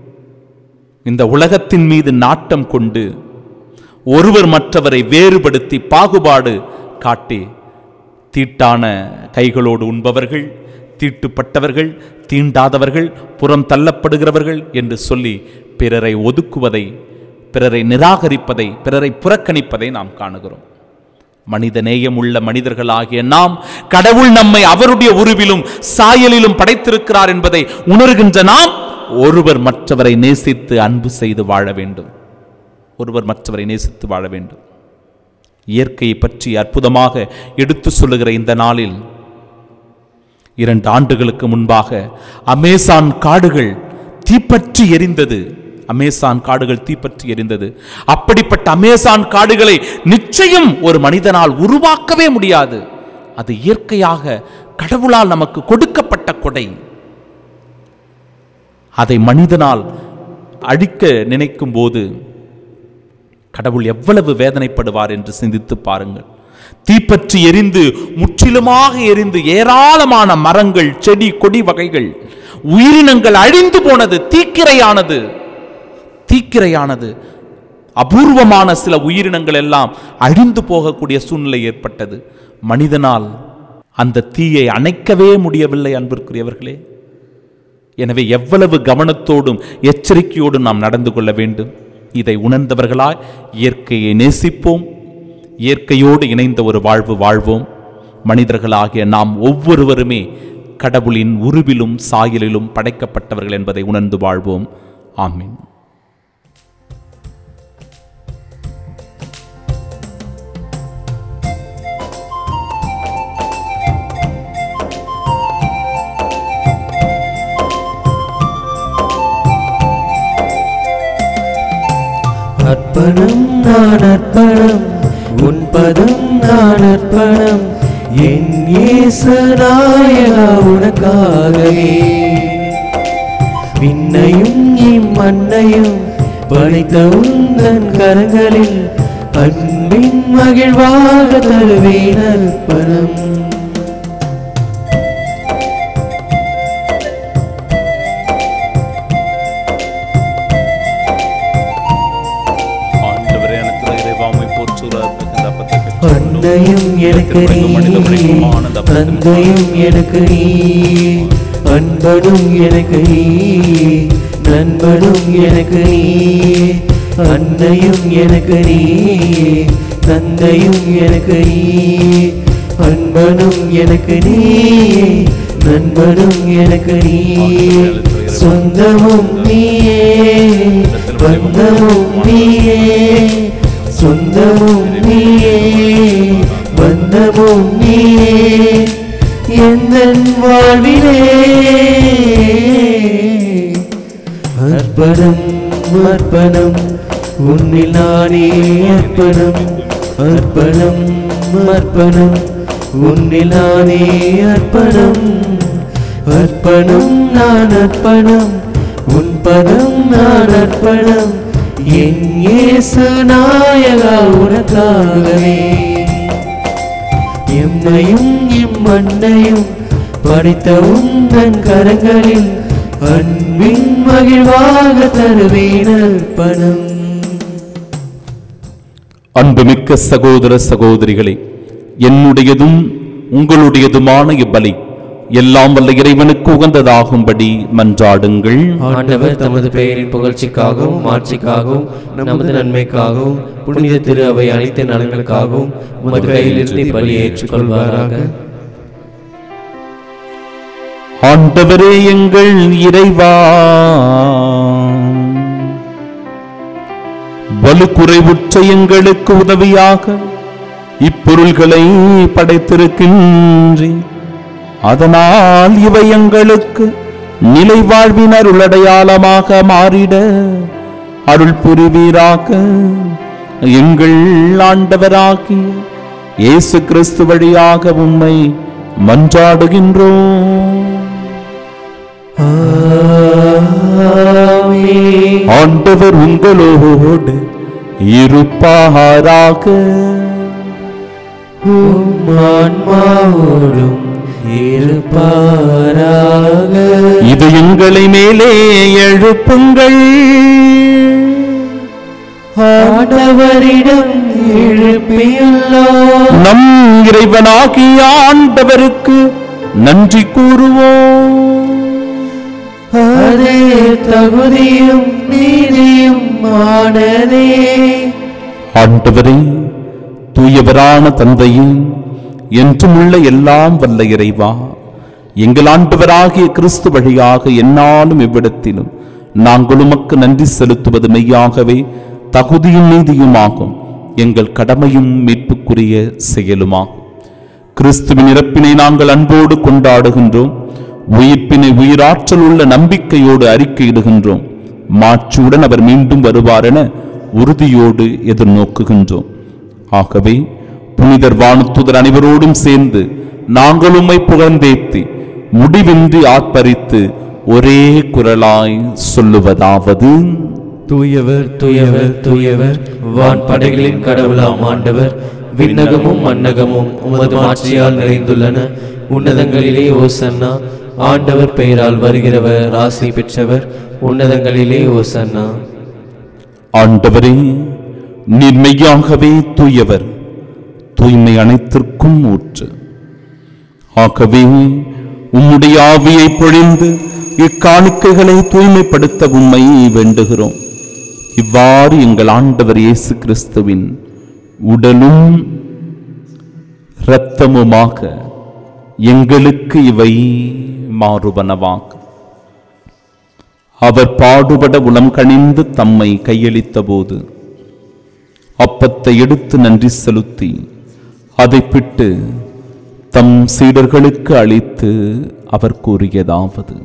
இந்த உலகத்தின் மீது நாட்டம் கொண்டு ஒருவர் மற்றவரை வேறுபடுத்தி பாகுபாடு காட்டி தீட்டான கைகளோடு உண்பவர்கள், தீட்டுப்பட்டவர்கள், தீண்டாதவர்கள், புறம் தள்ளப்படுகிறவர்கள் என்று சொல்லி பிறரை ஒதுக்குவதை, பிறரை நிராகரிப்பதை, பிறரை புறக்கணிப்பதை நாம் காணுகிறோம். மனித நேயம் உள்ள மனிதர்களாகிய நாம் கடவுள் நம்மை அவருடைய உருவிலும் சாயலிலும் படைத்திருக்கிறார் என்பதை உணர்கின்ற நாம் ஒருவர் மற்றவரை நேசித்து அன்பு செய்து வாழ வேண்டும். ஒருவர் மற்றவரை நேசித்து வாழ வேண்டும். இயற்கையை பற்றி அற்புதமாக எடுத்து சொல்லுகிற இந்த நாளில் 2 ஆண்டுகளுக்கு முன்பாக அமேசான் காடுகள் தீப்பற்றி எரிந்தது. அமேசான் காடுகள் தீப்பற்றி எரிந்தது. அப்படிப்பட்ட அமேசான் காடுகளை நிச்சயம் ஒரு மனிதனால் உருவாக்கவே முடியாது. அது இயற்கையாக கடவுளால் நமக்கு கொடுக்கப்பட்ட கொடை. அதை மனிதனால் அழிக்க நினைக்கும் போது கடவுள் எவ்வளவு வேதனைப்படுவார் என்று சிந்தித்து பாருங்கள். தீப்பற்றி எரிந்து முற்றிலுமாக எரிந்து ஏராளமான மரங்கள், செடி, கொடி வகைகள், உயிரினங்கள் அழிந்து போனது. தீக்கிரையானது. அபூர்வமான சில உயிரினங்கள் எல்லாம் அழிந்து போகக்கூடிய சூழ்நிலை ஏற்பட்டது. மனிதனால் அந்த தீயை அணைக்கவே முடியவில்லை. அன்பிற்குரியவர்களே, எனவே எவ்வளவு கவனத்தோடும் எச்சரிக்கையோடும் நாம் நடந்து கொள்ள வேண்டும். இதை உணர்ந்தவர்களாய் இயற்கையை நேசிப்போம், இயற்கையோடு இணைந்த ஒரு வாழ்வு வாழ்வோம். மனிதர்களாகிய நாம் ஒவ்வொருவருமே கடவுளின் உருவிலும் சாயலிலும் படைக்கப்பட்டவர்கள் என்பதை உணர்ந்து வாழ்வோம். ஆமீன். அர்ப்பணம் நான் அர்ப்பணம், உன் பதம் நான் அர்ப்பணம், என் இயேசு நாயகா உனக்காகவே. விண்ணையும் இம்மண்ணையும் படைத்த உந்தன் கரங்களில் அன்பின் மகிழ்வாக தருவேன் அர்ப்பணம். அன்னையும் எனக்கு நீ, தந்தையும் எனக்கு நீ, அன்பனும் எனக்கு நீ, நண்பனும் எனக்கு நீ. அன்னையும் எனக்கு நீ, தந்தையும் எனக்கு நீ, அன்பனும் எனக்கு நீ, நண்பனும் எனக்கு நீ. சொந்தமும் நீயே, பந்தமும் நீயே, சொந்தமும் நீயே, பந்தமும் நீயே, எந்தன் வாழ்விலே. அர்ப்பணம் அர்ப்பணம், உன்னில் நானே அர்ப்பணம். அர்ப்பணம் அர்ப்பணம், உன்னில் நானே அர்ப்பணம். அர்ப்பணம் நான் அர்ப்பணம், உன் பதம் நான் அர்ப்பணம், என் இயேசு நாயகா உனக்காகவே. எம்மையும் இம்மண்ணையும் படைத்த உந்தன் கரங்களில் அன்பின் மகிழ்வாக தருவேன் அர்ப்பணம். அன்புமிக்க சகோதர சகோதரிகளே, என்னுடையதும் உங்களுடையதுமான இப்பலி எல்லாம் வல்ல இறைவனுக்கு உகந்ததாகும்படி மன்றாடுங்கள். ஆண்டவர் தமது பெயரின் புகழ்ச்சிக்காகவும் மாட்சிக்காகவும் நமது நன்மைக்காகவும் புனித திரு அவை அனைத்து நலன்களுக்காகவும் உமது கையிலிருந்து பலியை ஏற்றுக்கொள்வாராக. ஆண்டவரே எங்கள் இறைவா, வலுக்குறைவுற்ற எங்களுக்கு உதவியாக இப்பொருள்களை படைத்திருக்கின்றேன். அதனால் இவை எங்களுக்கு நிலை வாழ்வின் அருளடையாளமாக மாறிட அருள் புரிவீராக. எங்கள் ஆண்டவராகிய இயேசு கிறிஸ்து வழியாக உம்மை மன்றாடுகின்றோம். ஆண்டவர் உங்களோடு இருப்பாராக. ஆன்மாவோடும் இருப்பாராக. இது எங்களை மேலே எழுப்புங்கள். ஆண்டவரிடம் எழுப்பியுள்ளோம். நம் இறைவனாகிய ஆண்டவருக்கு நன்றி கூறுவோம். அதே தகுதியும் நீதியும் ஆனதே. ஆண்டவரே, தூயவரான தந்தையே, என்றும் உள்ள எல்லாம் வல்ல இறைவா, எங்கள் ஆண்டவராகிய கிறிஸ்து வழியாக எந்நாளும் எவ்விடத்திலும் நாங்கள் உமக்கு நன்றி செலுத்துவது மெய்யாகவே தகுதியும் நீதியுமாகும், எங்கள் கடமையும் மீட்புக்குரிய செயலுமாகும். கிறிஸ்துவின் இறப்பினை நாங்கள் அன்போடு கொண்டாடுகின்றோம். உயிர்ப்பினை உயிராற்றல் உள்ள நம்பிக்கையோடு அறிக்கையிடுகின்றோம். மாட்சியுடன் அவர் மீண்டும் வருவார் என உறுதியோடு எதிர்நோக்குகின்றோம். ஆகவே புனிதர் வானதூதர் அனைவரோடும் சேர்ந்து நாங்கள் உம்மை புகழ்ந்தேத்தி முடிவின்றி ஆர்ப்பரித்து ஒரே குரலாய் சொல்லுவதாவது: தூயவர் தூயவர் தூயவர், வான்படைகளின் கடவுளாம் ஆண்டவர், விண்ணகமும் மண்ணகமும் உமது மாட்சியால் நிறைந்துள்ளன. உன்னதங்களிலே ஓசன்னா. ஆண்டவர் பெயரால் வருகிறவர் ஆசி பெற்றவர். உன்னதங்களிலே ஓசன்னா. ஆண்டவரே, நீர் மெய்யாகவே தூயவர், தூய்மை அனைத்திற்கும் ஊற்று. ஆகவே உம்முடைய ஆவியை பொழிந்து இக்காணிக்கைகளை தூய்மைப்படுத்த உம்மை வேண்டுகிறோம். இவ்வாறு எங்கள் ஆண்டவர் இயேசு கிறிஸ்துவின் உடலும் இரத்தமுமாக எங்களுக்கு இவை மாறுபனவாக. அவர் பாடுபட உளம் கனிந்து தம்மை கையளித்த போது அப்பத்தை எடுத்து நன்றி செலுத்தி அதை பிட்டு தம் சீடர்களுக்கு அளித்து அவர் கூறியதாவது: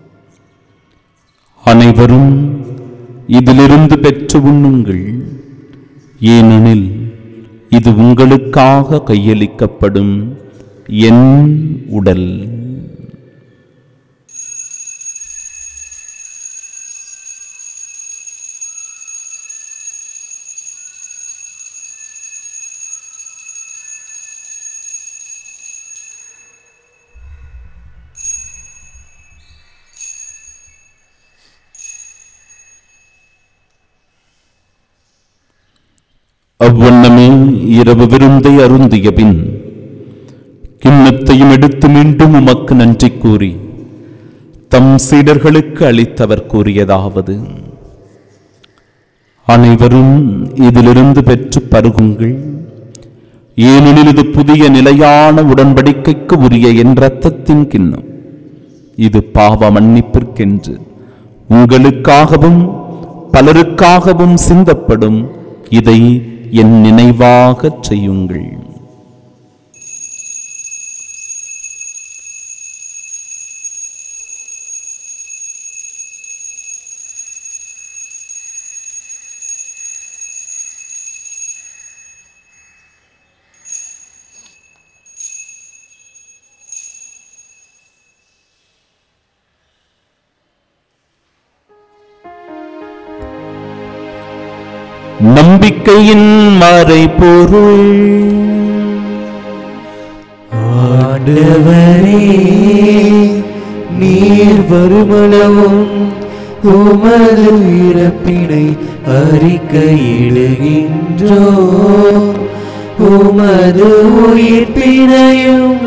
அனைவரும் இதிலிருந்து பெற்று உண்ணுங்கள், ஏனெனில் இது உங்களுக்காக கையளிக்கப்படும் என் உடல். அவ்வண்ணமே இரவு விருந்தை அருந்திய பின் கிண்ணத்தையும் எடுத்து மீண்டும் உமக்கு நன்றி கூறி தம் சீடர்களுக்கு அளித்தவர் கூறியதாவது: அனைவரும் இதிலிருந்து பெற்று பருகுங்கள், ஏனெனில் இது புதிய நிலையான உடன்படிக்கைக்கு உரிய என் இரத்தத்தின் கிண்ணம். இது பாவ மன்னிப்பிற்கென்று உங்களுக்காகவும் பலருக்காகவும் சிந்தப்படும். இதை என் நினைவாகச் செய்யுங்கள். நம்பிக்கையின் மறைபொருள். ஆண்டவரே, நீர் வருமளவும் உமது இறப்பினை அறிக்கையிடுகின்றோம், உமது உயிர்ப்பினையும்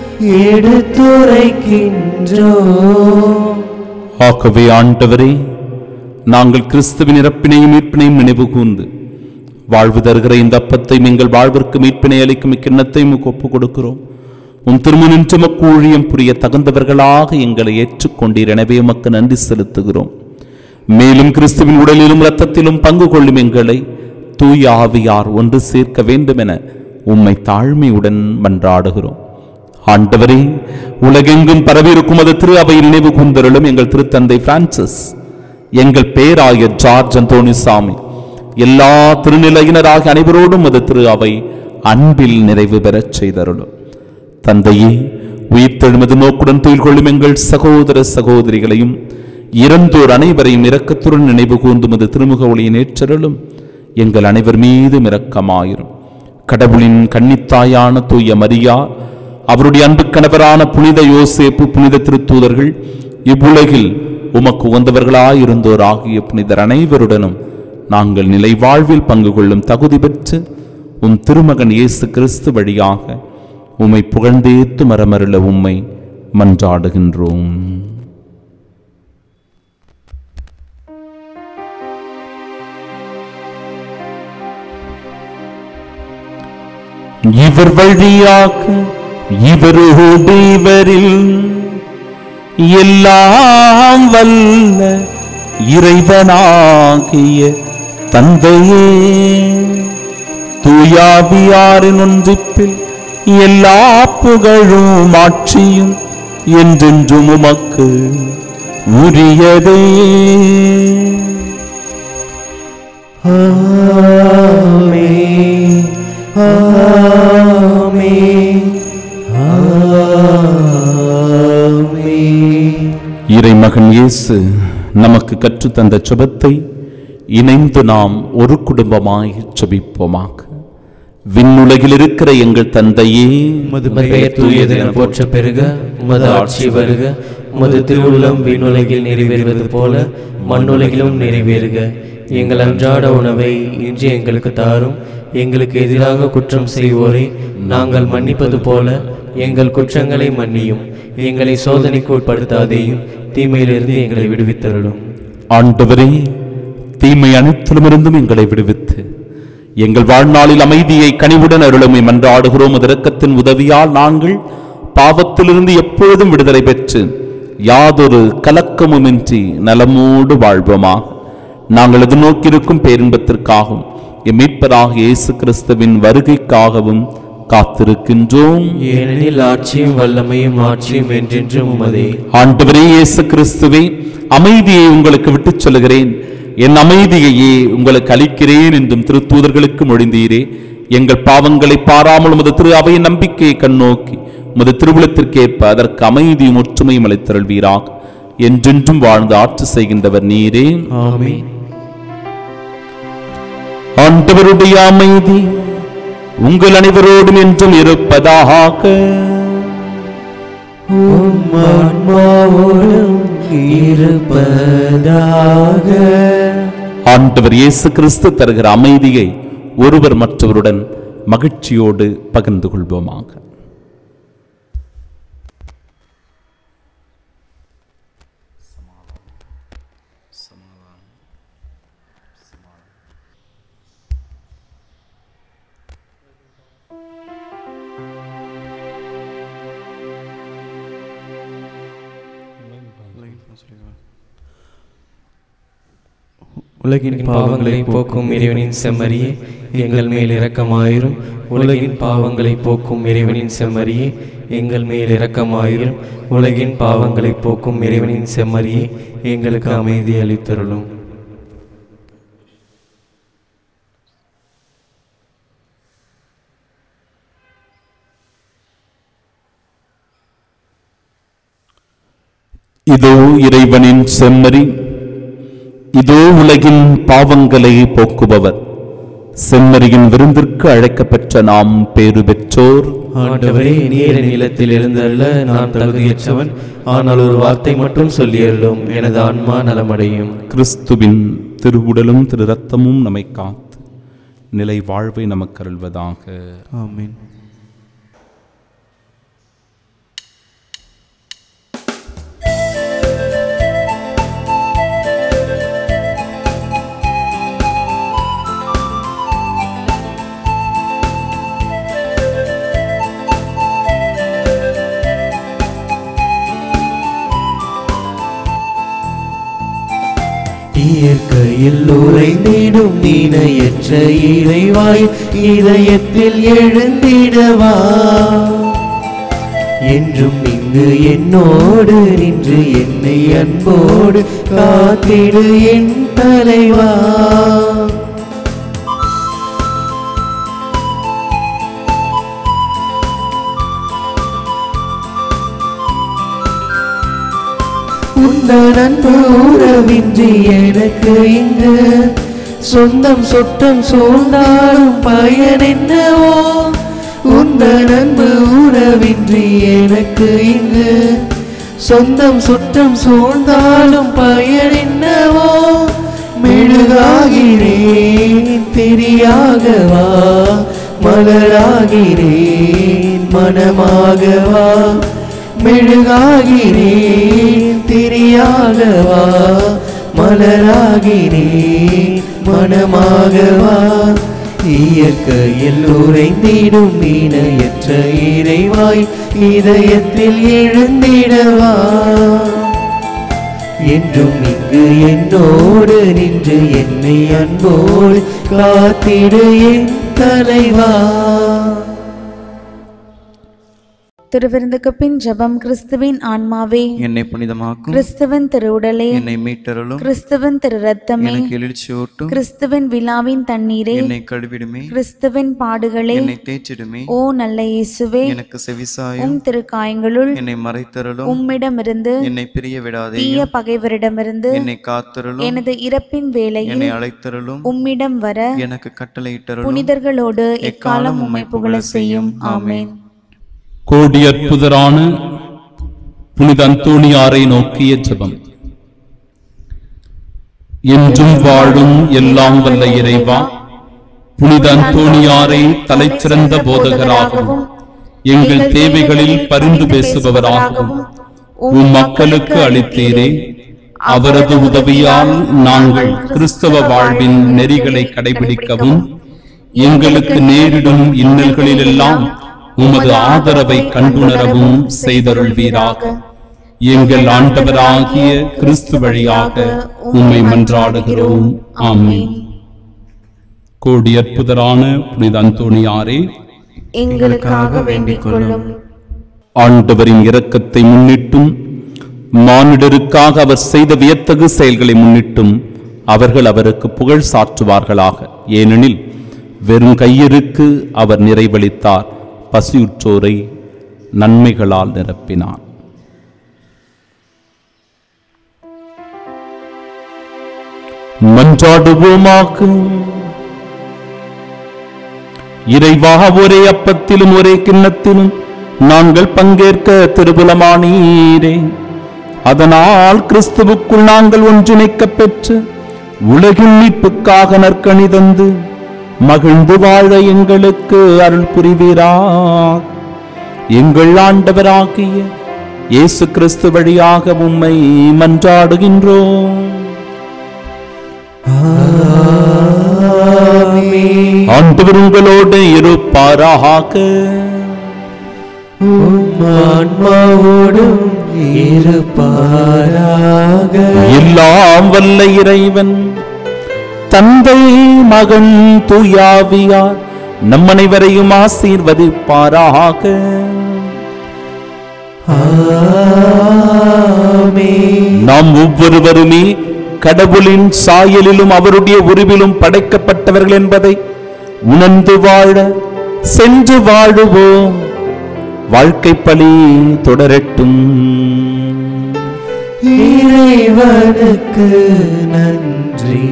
எடுத்துரைக்கின்றோம். ஆகவே ஆண்டவரே, நாங்கள் கிறிஸ்துவின் இறப்பினையும் மீட்பினையும் நினைவு கூர்ந்து வாழ்வு தருகிற இந்த அப்பத்தை எங்கள் வாழ்விற்கு மீட்பினை அளிக்கும் இக்கிண்ணத்தையும் ஒப்புக் கொடுக்கிறோம். உன் திருமணின்று மக்கு ஊழியம் புரிய தகுந்தவர்களாக எங்களை ஏற்றுக்கொண்டீர். எனவே உமக்கு நன்றி செலுத்துகிறோம். மேலும் கிறிஸ்துவின் உடலிலும் இரத்தத்திலும் பங்கு கொள்ளும் எங்களை தூய ஆவியார் ஒன்று சேர்க்க வேண்டும் என உம்மை தாழ்மையுடன் மன்றாடுகிறோம். ஆண்டவரே, உலகெங்கும் பரவியிருக்கும் அது திரு அவை நினைவு கூர்ந்தருளும் எங்கள் திருத்தந்தை பிரான்சிஸ், எங்கள் பேராயர் ஜார்ஜ் அந்தோனிசாமி, எல்லா திருநிலையினராக அனைவரோடும் அது திரு அவை அன்பில் நிறைவு பெறச் செய்தருளும். தந்தையே, உயிர்த்தெழுமது நோக்குடன் துயில் கொள்ளும் எங்கள் சகோதர சகோதரிகளையும் இறந்தோர் அனைவரையும் இரக்கத்துடன் நினைவு கூர்ந்துமது திருமுக ஒளியை நேற்றருளும். எங்கள் அனைவர் மீதும் இரக்கமாயிரும். கடவுளின் கன்னித்தாயான தூய மரியா, அவருடைய அன்பு கணவரான புனித யோசேப்பு, புனித திருத்தூதர்கள், இவ்வுலகில் உமக்கு உகந்தவர்களாயிருந்தோர் ஆகிய புனிதர் அனைவருடனும் நாங்கள் நிலை வாழ்வில் பங்கு கொள்ளும் தகுதி பெற்று உம் திருமகன் இயேசு கிறிஸ்து வழியாக உம்மை புகழ்ந்தேத்து மரமருள உம்மை மன்றாடுகின்றோம். இவர் வழியாக இவரோடு இவரில் எல்லாம் வல்ல இறைவனாகிய தந்தையே, தூயாவியாரின் ஒன்றிப்பில் எல்லா புகழும் ஆட்சியும் என்றென்றும் உமக்கு உரியதே. ஆமென், ஆமென், ஆமென். இறைமகன் இயேசு நமக்கு கற்றுத்தந்த ஜெபத்தை இணைந்து நாம் ஒரு குடும்பமாய் ஜெபிப்போமாக. விண்ணுலகில் இருக்கிற எங்கள் தந்தையே, உமது பெயர் தூயது என போற்ற பெருக, உமது ஆட்சி வருக, உமது திருவுள்ளம் விண்ணுலகில் நிறைவேறுவது போல மண்ணுலகிலும் நிறைவேறுக. எங்கள் அன்றாட உணவை இன்று எங்களுக்கு தாரும். எங்களுக்கு எதிராக குற்றம் செய்வோரை நாங்கள் மன்னிப்பது போல எங்கள் குற்றங்களை மன்னியும். எங்களை சோதனைக்கு உட்படுத்தாதேயும், தீமையிலிருந்து எங்களை விடுவித்தருளும். ஆண்டவரே, தீமை அனைத்திலுமிருந்தும் எங்களை விடுவித்து எங்கள் வாழ்நாளில் அமைதியை கனிவுடன் அருளுமை மன்றாடுகிறோம். இரக்கத்தின் உதவியால் நாங்கள் பாவத்திலிருந்து எப்பொழுதும் விடுதலை பெற்று யாதொரு கலக்கமுமின்றி நலமோடு வாழ்வோமாக. நாங்கள் எதிர்நோக்கியிருக்கும் பேரின்பத்திற்காகவும் எம் மீட்பராகிய இயேசு கிறிஸ்துவின் வருகைக்காகவும் காத்திருக்கின்றோம். ஏனெனில் ஆட்சியும் வல்லமையும் ஆட்சியும் என்றென்றும் உமதே. ஆண்டவரே இயேசு கிறிஸ்துவே, அமைதியை உங்களுக்கு விட்டுச் சொல்கிறேன், என் அமைதியையே உங்களுக்கு அளிக்கிறேன் என்றும் திருத்தூதர்களுக்கு மொழிந்தீரே. எங்கள் பாவங்களை பாராமல் உமது திரு அவையின் நம்பிக்கையை கண்ணோக்கி உமது திருவுளத்திற்கேற்ப அதற்கு அமைதியும் ஒற்றுமையும் அளித்தருள்வீராக. என்றென்றும் வாழ்ந்து ஆட்சி செய்கின்றவர் நீரே. ஆமென். ஆண்டவருடைய அமைதி உங்கள் அனைவரோடும் என்றும் இருப்பதாக. உம் ஆன்மாவோடும் இருப்பதாக. ஆண்டவர் இயேசு கிறிஸ்து தருகிற அமைதியை ஒருவர் மற்றவருடன் மகிழ்ச்சியோடு பகிர்ந்து கொள்வோமாக. உலகின் பாவங்களை போக்கும் இறைவனின் செம்மறியே, எங்கள் மேல் இரக்கமாயிரும். உலகின் பாவங்களை போக்கும் இறைவனின் செம்மறியே, எங்கள் மேல் இரக்கமாயிரும். உலகின் பாவங்களை போக்கும் இறைவனின் செம்மறியே, எங்களுக்கு அமைதி அளித்தருளும். இதோ இறைவனின் செம்மறி, இதோ உலகின் பாவங்களை போக்குபவர். செம்மறியின் விருந்திற்கு அழைக்கப்பெற்ற நாம் பேறு பெற்றோர். ஆண்டவரே, நீர் நிலத்தில் எழுந்தருள நான் தகுதியற்றவன். ஆனால் ஒரு வார்த்தை மட்டும் சொல்லியருளும், எனது ஆன்மா நலமடையும். கிறிஸ்துவின் திருவுடலும் திரு இரத்தமும் நம்மை காத்து நிலை வாழ்வை நமக்கு அருள்வதாக. ஆமென். இயற்கையில் உறைந்திடும் இணையற்ற இறைவாய் இதயத்தில் எழுந்திடவா. என்றும் இங்கு என்னோடு நின்று என்னை அன்போடு காத்திடு என் தலைவா. உந்தன் அன்பு உறவின்றி எனக்கு இங்கு சொந்தம் சொட்டம் சூழ்ந்தாலும் பயன் என்னவோ. உந்தன் அன்பு உறவின்றி எனக்கு இங்கு சொந்தம் சொட்டம் சூழ்ந்தாலும் பயன் என்னவோ. மெழுகாகிறேன் திரியாகவா, மலராகிறேன் மனமாகவா. மெழுகாகிறேன் திரியாகவா, மலராகிறேன் மனமாகவா. இயற்கையில் உறைந்திடும் இணையற்ற இறைவாய் இதயத்தில் எழுந்திடவா. என்றும் இங்கு என்னோடு நின்று என்னை அன்போடு காத்திடு என் தலைவா. திருவிருந்துக்கு பின் ஜெபம். கிறிஸ்துவின் ஆன்மாவே என்னை புனிதமாக்கும். கிறிஸ்துவின் திருவுடலே என்னை மீட்டருளும். கிறிஸ்துவின் திரு ரத்தமே எனக்கு எழுச்சியூட்டும். கிறிஸ்துவின் விழாவின் தண்ணீரே என்னை கழுவிடுமே. கிறிஸ்துவின் பாடுகளே என்னை தேய்ச்சிடுமே. ஓ நல்ல இயேசுவே, எனக்கு செவிசாயும். திருக்காயங்களுள் என்னை மறைத்தருளும். உம்மிடமிருந்து என்னை பிரிய விடாதே. தீய பகைவரிடமிருந்து என்னை காத்தருளும். எனது இறப்பின் வேளையில் என்னை அழைத்தருளும். உம்மிடம் வர எனக்கு கட்டளையிட்டருளும். புனிதர்களோடு எக்காலம் உம்மை புகழ செய்யும். ஆமென். கோடி அற்புதரான புனித அந்தோணியாரை நோக்கிய ஜெபம். என்றும் வாழும் எல்லாம் வல்ல இறைவா, புனித அந்தோணியாரை தலைச்சிறந்த போதகராகவும் எங்கள் தேவைகளில் பரிந்து பேசுபவராகவும் உம் மக்களுக்கு அளித்தீரே. அவரது உதவியால் நாங்கள் கிறிஸ்தவ வாழ்வின் நெறிகளை கடைபிடிக்கவும் எங்களுக்கு நேரிடும் இன்னல்களிலெல்லாம் உமது ஆதரவை கண்டுணரவும் செய்தருள்வீராக. எங்கள் ஆண்டவராகிய கிறிஸ்து வழியாக உம்மை மன்றாடுகிறோம். ஆமென். கோடி அற்புதரான புனித அந்தோணியாரே, எங்களுக்காக வேண்டிக் கொள்ளும். ஆண்டவரின் இரக்கத்தை முன்னிட்டும் மானிடருக்காக அவர் செய்த வியத்தகு செயல்களை முன்னிட்டும் அவர்கள் அவருக்கு புகழ் சாற்றுவார்களாக. ஏனெனில் வெறும் கையருக்கு அவர் நிறைவளித்தார், பசியுற்றோரை நன்மைகளால் நிரப்பினார். மன்றாடுவோமாக. இறைவா, ஒரே அப்பத்திலும் ஒரே கிண்ணத்திலும் நாங்கள் பங்கேற்க திருபுலமானீரே. அதனால் கிறிஸ்துவுக்குள் நாங்கள் ஒன்றிணைக்கப் பெற்று உலகின் மீட்புக்காக நற்கனி தந்து மகிழ்ந்து வாழ எங்களுக்கு அருள் புரிவீராக. எங்கள் ஆண்டவராகிய இயேசு கிறிஸ்து வழியாக உம்மை மன்றாடுகின்றோம். ஆண்டவர் உங்களோடு இருப்பாராக. ஆன்மாவோடும் இருப்பாராக. எல்லாம் வல்ல இறைவன் தந்தை, மகன், தூயாவியார் நம் அனைவரையும் ஆசீர்வதிப்பாராக. நாம் ஒவ்வொருவருமே கடவுளின் சாயலிலும் அவருடைய உருவிலும் படைக்கப்பட்டவர்கள் என்பதை உணர்ந்து வாழ சென்று வாழுவோம். வாழ்க்கை பலி தொடரட்டும். இறைவனுக்கு நன்றி.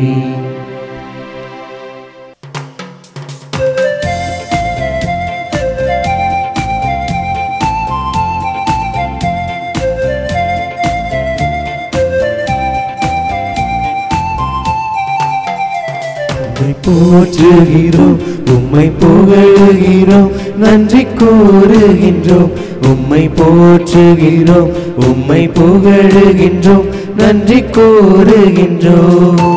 போற்றுகிறோம், உம்மை புகழுகிறோம், நன்றி கூறுகின்றோம். உம்மை போற்றுகிறோம், உம்மை புகழுகின்றோம், நன்றி கூறுகின்றோம்.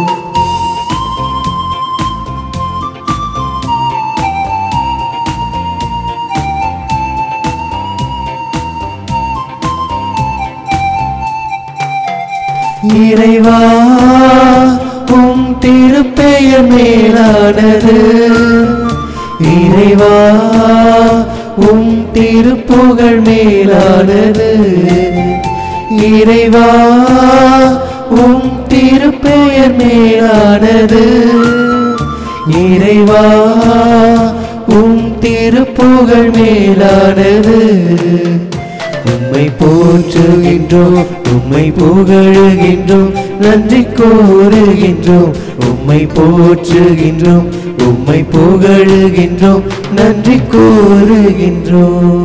இறைவா, உம் திருப்பெயர் மேலானது. இறைவா, உம் திருப்புகழ் மேலானது. இறைவா, உம் திருப்பெயர் மேலானது. இறைவா, உம் திருப்புகழ் மேலானது. உம்மை போற்றுகின்றோம், உம்மை புகழுகின்றோம், நன்றி கூறுகின்றோம். உம்மை போற்றுகின்றோம், உம்மை புகழுகின்றோம், நன்றி கூறுகின்றோம்.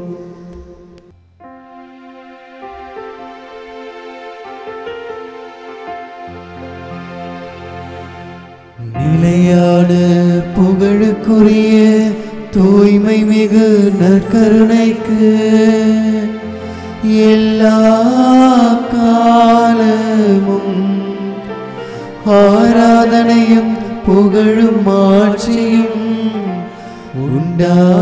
நிலையான புகழுக்குரிய தூய்மை மிகு நற்கருணைக்கு எல்லா காலமும் ஆராதனையும் புகழும் ஆட்சியும்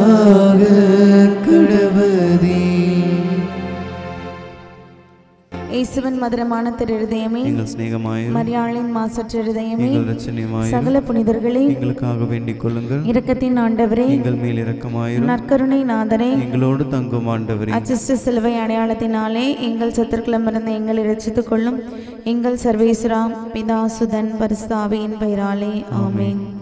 உண்டாக கடவுதே. இயேசுவின் மதுரமான திருஹிருதயமே, எங்கள் சிநேகமாயிரும். மரியாளின் மாசற்ற இருதயமே, எங்கள் இரட்சணியமாயிரும். சகல புனிதர்களே, எங்களுக்காக வேண்டிக் கொள்ளுங்கள். இரக்கத்தின் ஆண்டவரே, எங்கள் மேல் இரக்கமாயிரும். நற்கருணை நாதரே, எங்களோடு தங்கும் ஆண்டவரே, அச்சிஷ்ட சிலுவை அடையாளத்தினாலே எங்கள் சத்துருக்களிடமிருந்து எங்களை இரட்சித்துக் கொள்ளும். எங்கள் சர்வேஸ்வரா, பிதா, சுதன், பரிசுத்த ஆவியின் பெயராலே ஆமென்.